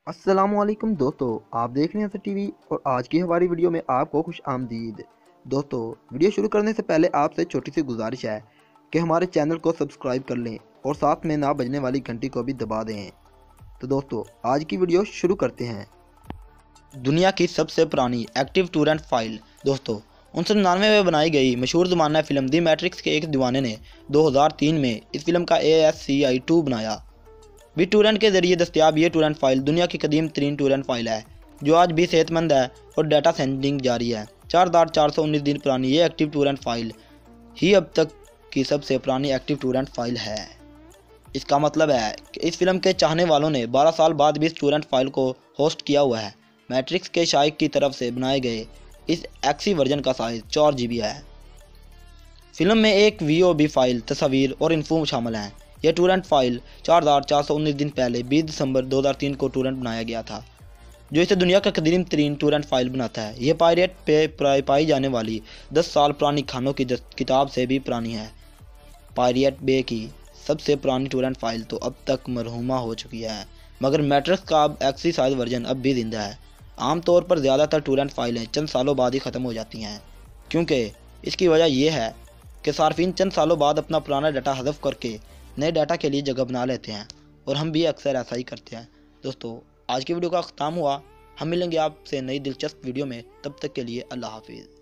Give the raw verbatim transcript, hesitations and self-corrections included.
अस्सलामुअलैकुम दोस्तों, आप देख रहे हैं असद टीवी और आज की हमारी वीडियो में आपको खुश आमदीद। दोस्तों, वीडियो शुरू करने से पहले आपसे छोटी सी गुजारिश है कि हमारे चैनल को सब्सक्राइब कर लें और साथ में ना बजने वाली घंटी को भी दबा दें। तो दोस्तों, आज की वीडियो शुरू करते हैं। दुनिया की सबसे पुरानी एक्टिव टोरेंट फाइल। दोस्तों, उन्नीस सौ निन्यानवे में बनाई गई मशहूर ज़माना फिल्म दी मैट्रिक्स के एक दीवाने ने दो हज़ार तीन में इस फिल्म का A S C I to बनाया। भी टोरेंट के जरिए दस्तियाब ये टोरेंट फाइल दुनिया की कदीम तरीन टोरेंट फाइल है जो आज भी सेहतमंद है और डाटा सेंडिंग जारी है। चार हज़ार चार सौ उन्नीस दिन पुरानी ये एक्टिव टोरेंट फाइल ही अब तक की सबसे पुरानी एक्टिव टोरेंट फाइल है। इसका मतलब है कि इस फिल्म के चाहने वालों ने बारह साल बाद भी इस टोरेंट फाइल को होस्ट किया हुआ है। मैट्रिक्स के शाइक की तरफ से बनाए गए इस एक्सी वर्जन का साइज चार जी बी है। फिल्म में एक वी ओ बी फाइल, तस्वीर और इन्फो शामिल हैं। यह टोरेंट फाइल चार हज़ार चार सौ उन्नीस दिन पहले बीस दिसंबर दो हज़ार तीन को टोरेंट बनाया गया था, जो इसे दुनिया का कदीम तरीन टोरेंट फाइल बनाता है। यह पायरेट पे पाई जाने वाली दस साल पुरानी खानों की किताब से भी पुरानी है। पायरेट बे की सबसे पुरानी टोरेंट फाइल तो अब तक मरहूमा हो चुकी है, मगर मैट्रिक्स का अब एक्सी साइज वर्जन अब भी जिंदा है। आमतौर पर ज़्यादातर टोरेंट फाइलें चंद सालों बाद ही ख़त्म हो जाती हैं, क्योंकि इसकी वजह यह है कि सार्फिन चंद सालों बाद अपना पुराना डाटा हज़फ करके नए डाटा के लिए जगह बना लेते हैं, और हम भी अक्सर ऐसा ही करते हैं। दोस्तों, आज की वीडियो का ख़त्म हुआ। हम मिलेंगे आपसे नई दिलचस्प वीडियो में, तब तक के लिए अल्लाह हाफिज़।